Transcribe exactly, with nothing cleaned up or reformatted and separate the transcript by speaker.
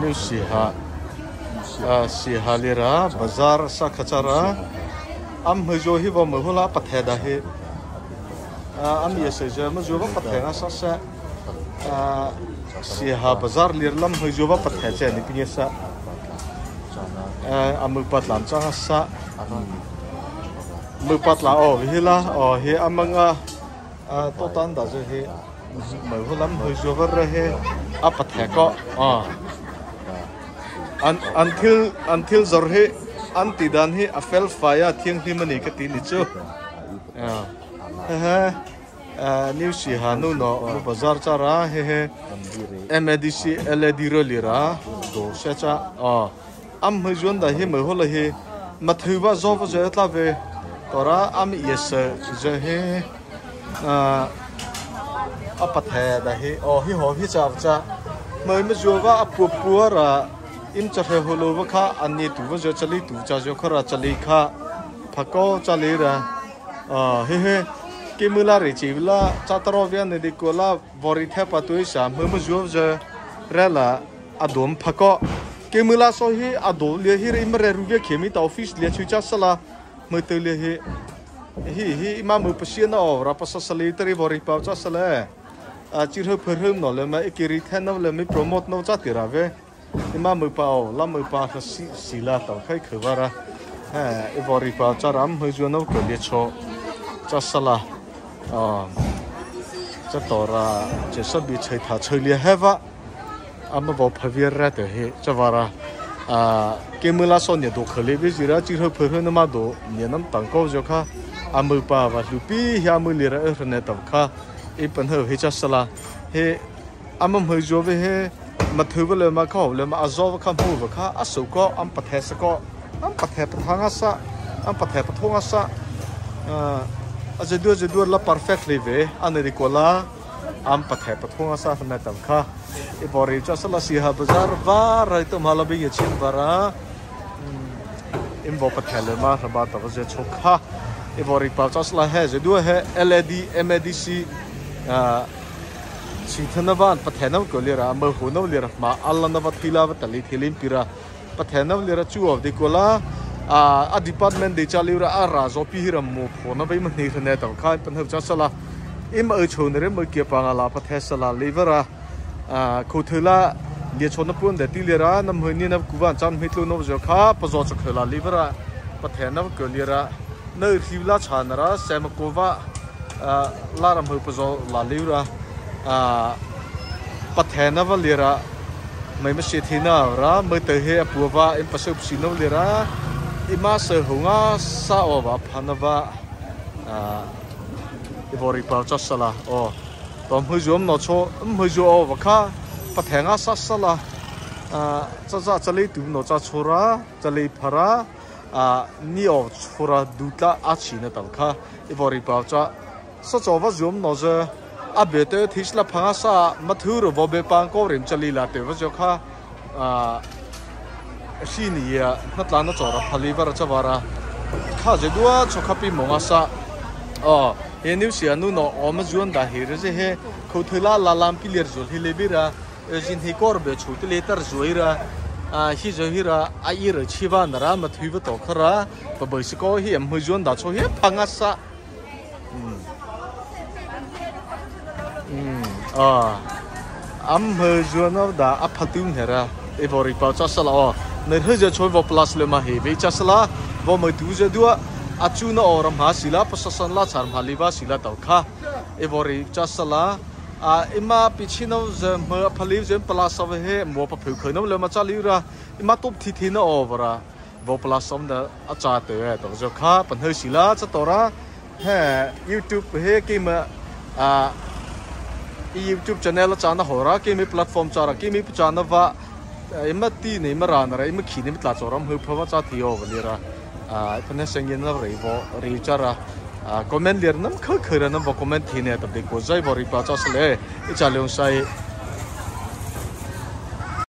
Speaker 1: new siha siha lira bazar sakachara am hujo hi bo mohula pathe da he am yese je ma jo ba pathe nga sa sa siha bazar lirlam hujo ba pathe che ni pinesa am pat lam cha sa mu pat la o hi la o hi amanga to tan da je he mohulam hujo ba re he a pathe ko until until zorhe anti dan hi a fel fire thiang hi mani ka ti ni chu ha new si hanu no bazar cha ra he he mdc led ro lira do se cha am hujun da hi mohol hi mathuba zo ba je tla ve tora am yes je he a pathe da hi o hi ho hi cha cha mai ma jo ba pu pu ra im chahe holo wa kha ani tu wa jo chali tu cha jo khara chali kha phako chali ra he he kimula re chivla chatro vya ne di kola bori the patui sa mu mu jo je rela adom phako kimula so hi ado le hi im re ru ge khemi ta office le chu cha sala mu te le hi hi hi ma mu pasien o ra pas sali tari bori pa cha sala a chi ho phum no le ma ikiri than no le mi promote no cha ti ra ve ima mu pao la mu pa kha si sila ta khai khwara ha e bori pa charam hu ju no ko le cho cha sala a cha tora che so bi chai tha chai le heva am bo phawir ra te he chawara a kemula so ne do khale bi jira chi ho phö no ma do ne nam tang ko jo kha amu pa wa lu pi ya mu le ra er ne ta kha e pan ho he cha sala he am hu ju ve heมาถือว่าเลยมาเข้าเลยมาอาโจว่าข้ามหูว่าข้าอาสุก็อัมปะเทสก็อัมปะเทปะทางอาสะอัมปะเทปะทงอาสะอ่าอาจจะด้วยจะด้วยละ perfectly เวอันนี้ดีกว่าละอัมปะเทปะทงอาสะทำไมต่างข้าอีบริจาคสละสีหาบจาร์ว่าอะไรตัวมาลาบิยชินบาระอิมบอกปะเทเลยมาระบาดตัวจะชกข้าอีบริจาคสละเฮจะด้วยเฮ แอล อี ดี เอ็ม ดี ซี อ่าสิ่งที่นับวันประเทศนั้นก็เรียกว่าเมื่อหัวนั้นเรียกมาอัลลันนับทีลาวัตลิทิลิมพิระประเทศนั้นเรียกจู่อดีกว่าอ่าอดีตดีพาร์ตเมนต์เดชาลิวระอาราโจพิฮิรมูหัวนั้นไปมันนี่คะแนนต่างกันเป็นเหตุจัสละอิมเอชนเรื่องเมื่อเกี่ยวกับอะไรประเทศสละลิเวระอ่าคูเทล่าเดียชนนับปุ่นเดติเรียระน้ำเฮนี่นับกูวันจันมิตรนบจข้าปจจกละลิเวระประเทศนั้นก็เรียกเนื้อทิวลาชานาระเซมโกวาอ่าลารำเหปจละลิวระอ่าปัทเทนวลีระไม่มาเสียทีน่าระไม่เตะเฮียปัวว่าอิมปัสสุสินวลีระอิมาเสือหงาสาวว่าพันว่าอ่าอิบริปาจัสละโอ้ตอนมือจวมนอโชมือจวมว่าข้าปัทเทงาสัสละอ่าจะจะจะเลยดูนอจะชัวระจะเลยพระอ่านี่อชัวระดูตาอาชีนตังข้าอิบริปาจะสัจว่าจวมนอจะอาเบเตทิสละพังอาซามาถือรบเบปังก็เริ่มจะลีลาเตวจะข้าอ่าชีนี่อ่ะนัดลานนัดจอระพลีวาระจะวาระข้าจะดูว่าชกขับปีมงอาซาอ๋อเฮนิวเสียนู่นอ๋อมาจวนได้เฮรจะเฮเขาถือละลาลามพิเลร์จุลฮิเลบิระเอจินฮิกอร์เบชุตเลตร์จุยระอ่าฮิจะฮิระไอร์ชีวานระมาถือว่าตกขระปะเบสก็เฮมมาจวนได้โชเฮพังอาซาอืมอ่าอัมเฮจวนเอาดาอัพพัตุนเฮระเอวอริปาจัสละอ๋อเนื้อเฮจะช่วยวอพลัสเลมาเฮเวจัสละวอมาดูจะดูอาจูนออรมหาศิลาปัสสันลาชาร์มฮาลิบาศิลาตาวข้าเอวอริจัสละอ่าอิมาปิชินเอาจะเมื่อพลิวจะพลัสเอาเฮมัวปะผิวเขยน้ำเลมาจัลิระอิมาตุบทีทีนออวระวอพลัสอมเดอาจารย์เตอตาวจะข้าปัญหาศิลาจะตัวระเฮยูทูบเฮกิมอ่าYouTube channel chana hora ke mi platform chara ke mi chana va imati ne marana ra im khini mitla choram hu phawa cha thiyo valira a phane sengin na rei vo ri chara comment ler nam kha khara nam comment thine ta de ko jai bori pa cha sle i chalong sai